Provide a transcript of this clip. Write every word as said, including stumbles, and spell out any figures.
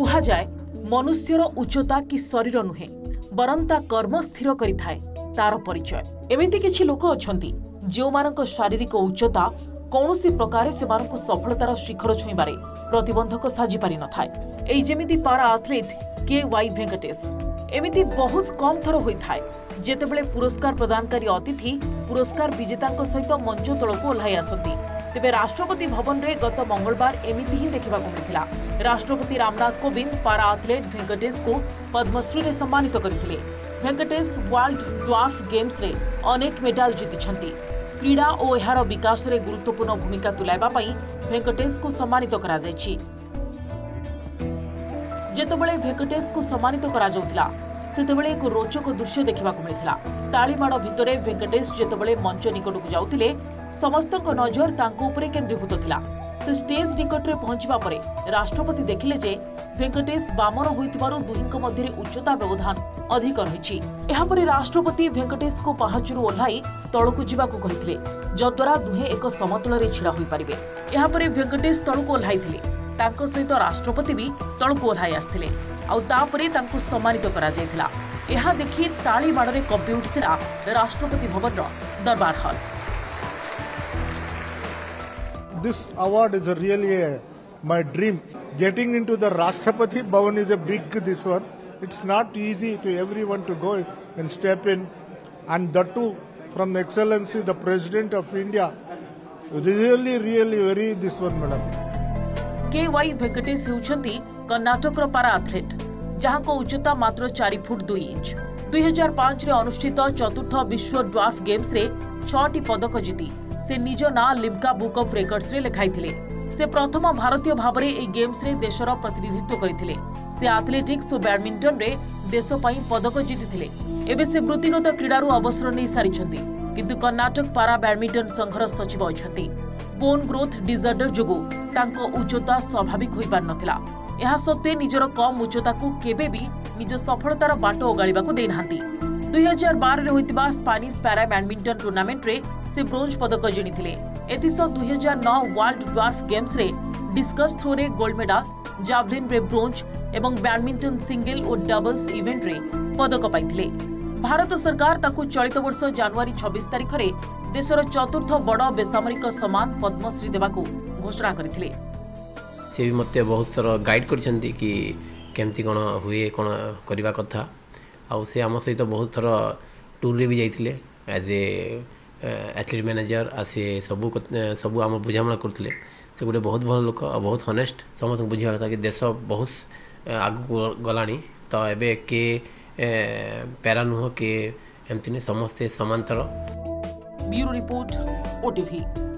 कुहा जाए मनुष्यर उच्चता कि शरीर नुहे बरं ता कर्म स्थिर करिथाए तार परिचय। एमिति किछि लोक अछंती जो मानक शारीरिक उच्चता कौनसी प्रकार से मानक सफलतार शिखर छुईबारे प्रतिबंधक साजी पारि न थाए। एई जेमिति पारा एथलीट के वाई वेंकटेश एमिति बहुत कम थर होइथाए जेतेबेले पुरस्कार प्रदानकारी अतिथि पुरस्कार विजेता सहित मंच तलक ओह्लाई आसती। तेबे राष्ट्रपति भवन में गत मंगलवार एमिति ही देखा मिलता। राष्ट्रपति रामनाथ कोविंद पारा एथलीट वेंकटेश को पद्मश्री रे सम्मानित करथिले। वेंकटेश वर्ल्ड ड्वार्फ गेम्स रे अनेक मेडाल जीति। क्रीड़ा और एहार विकास रे गुरुत्वपूर्ण भूमिका तुलाइबा पई वेंकटेश को सम्मानित करा जायछि। जेतेबेले वेंकटेश को सम्मानित करा जाउथिला सेतेबेले एक रोचक दृश्य देखा मिलता। तालीमाड़ भितरे वेंकटेश जेतेबेले मंच निकट को जाउथिले समस्तक नजर तांको उपरे केंद्रीभूत थिला। से स्टेज निकट रे पहुंचबा परे राष्ट्रपति देखिले जे वेंकटेश बामन होइतिबारु दुहिंक मध्यरे उच्चता व्यवधान अधिक रहिछि। एहा परे राष्ट्रपति वेंकटेश को पहाचुरु ओह्लाई तळकु जिबाकु कहिथिले जद्वारा दुहे एक समतल रे छिड़ा होई परिबे। एहा परे वेंकटेश तळकु ओह्लाइथिले तांको सहित राष्ट्रपति भी तळकु ओह्लाई आस्थिले आउ तापरे तांको सम्मानित करा जायथिला। एहा देखि ताली माडरे कंपि उठिथिला राष्ट्रपति भवन रो Durbar hall. This award is a really a, my dream. Getting into the Rashtrapati Bhavan is a big this one. It's not easy to everyone to go and step in, and that too from Excellency the President of India. Really, really very this one, madam. K Y Venkatesh हेउछंती कर्नाटक रो para athlete जहां को उच्चता मात्र चार foot दुई inch. दुई हजार पांच रे अनुष्ठित चतुर्थ विश्व ड्वार्फ गेम्स रे छटी पदक जीति से निज ना लिम्का बुक ऑफ रेकर्ड्स रे लिखाइथिले। से प्रथम भारतीय भाबरे ए गेम्स रे देशर प्रतिनिधित्व करिथिले। से एथलेटिक्स और बैडमिंटन रे देश पई पदक जीतिथिले। एबे से वृत्तिगत क्रीडारू अवसर नै सारिछंती किंतु कर्नाटक पारा बैडमिंटन संघर सचिव अछंती। बोन ग्रोथ डिसऑर्डर जोगु तांको उच्चता स्वाभाविक होई पार नथिला। एहा सत्ते निजर कम उच्चता को केबे भी निज सफलतार बाट ओगाळिबा को देई नांती। दुई हजार बारह रे होइतिबा स्पेनिश पारा बैडमिंटन टूर्नामेंट रे से ब्रोंज पदक जिणिथिले। एतिसो दुई हजार नौ वर्ल्ड ड्वार्फ गेम्स रे डिस्कस थ्रो रे गोल्ड मेडल, जावलिन रे ब्रोंज एवं बैडमिंटन सिंगल और डबल्स इवेंट रे पदक पाइथिले। भारत सरकार ताकू चलित वर्ष जनवरी छब्बीस तारिख रे देशर चतुर्थ बड़ बेसामरिक सम्मान पद्मश्री देवाकू घोषणा करथिले। से भी मते बहुत सारा गाइड करछंती कि केमती कोन हुए कोन करबा कथा आ से हम सहित बहुत थर टूर रे भी जाइथिले एज ए एथलीट मैनेजर आसे सबू सबू आम बुझामणा करथिले। से गोटे बहुत भल लोक बहुत हनेस्ट समस्त बुझा कथा कि देश बहुत आगु गलानी तो एबे के पैरा नुह के एमती समस्ते समांतर। Bureau report OTV.